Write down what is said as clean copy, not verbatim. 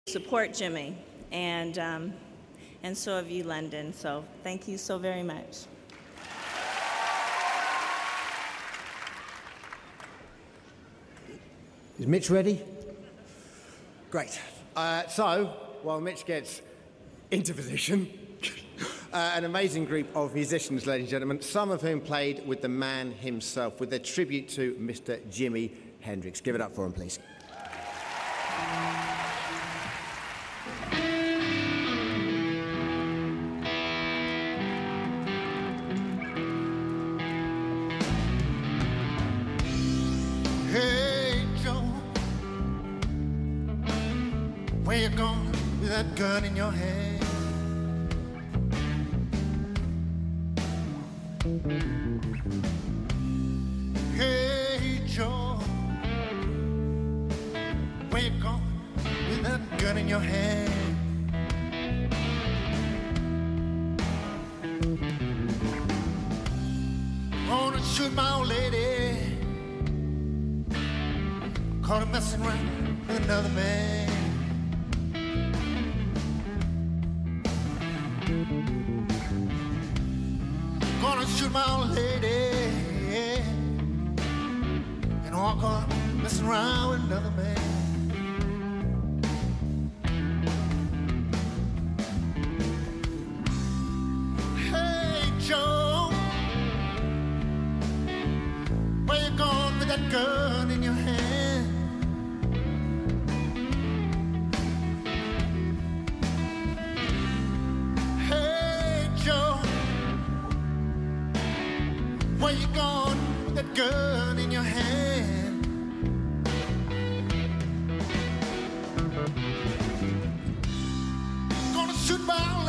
support Jimmy, and so have you, London. So thank you so very much. Is Mitch ready? Great. So, while Mitch gets into position, an amazing group of musicians, ladies and gentlemen, some of whom played with the man himself, with their tribute to Mr. Jimi Hendrix. Give it up for him, please. Hey, Joe, where you going with that gun in your hand? Hey, Joe, where you going with that gun in your hand? Wanna shoot my old lady, caught her messing around with another man. Gonna shoot my old lady and walk on messing around with another man. Hey, Joe, where you going with that gun in your hand? Hey, Joe, where you going with that gun in your hand? Gonna shoot my